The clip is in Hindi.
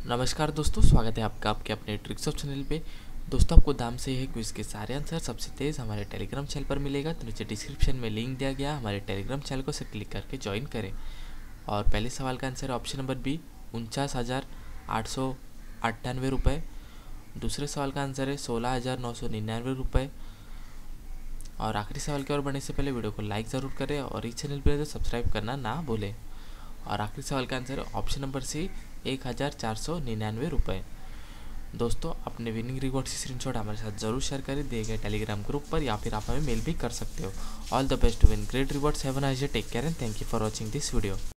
नमस्कार दोस्तों, स्वागत है आपका आपके अपने ट्रिक्स ऑफ चैनल पे। दोस्तों, आपको दाम से है क्विज के सारे आंसर सबसे तेज़ हमारे टेलीग्राम चैनल पर मिलेगा। तो नीचे डिस्क्रिप्शन में लिंक दिया गया, हमारे टेलीग्राम चैनल को से क्लिक करके ज्वाइन करें। और पहले सवाल का आंसर ऑप्शन नंबर बी, 49,898 रुपये। दूसरे सवाल का आंसर है 16,999 रुपये। और आखिरी सवाल की ओर बढ़ने से पहले वीडियो को लाइक ज़रूर करें और इस चैनल पर तो सब्सक्राइब करना ना भूलें। और आखिरी सवाल का आंसर है ऑप्शन नंबर सी, 1,499 रुपये। दोस्तों, अपने विनिंग रिवॉर्ड की स्क्रीनशॉट हमारे साथ जरूर शेयर करें दिए गए टेलीग्राम ग्रुप पर, या फिर आप हमें मेल भी कर सकते हो। All the best to win great rewards. Have a nice day, take care and thank you for watching this video.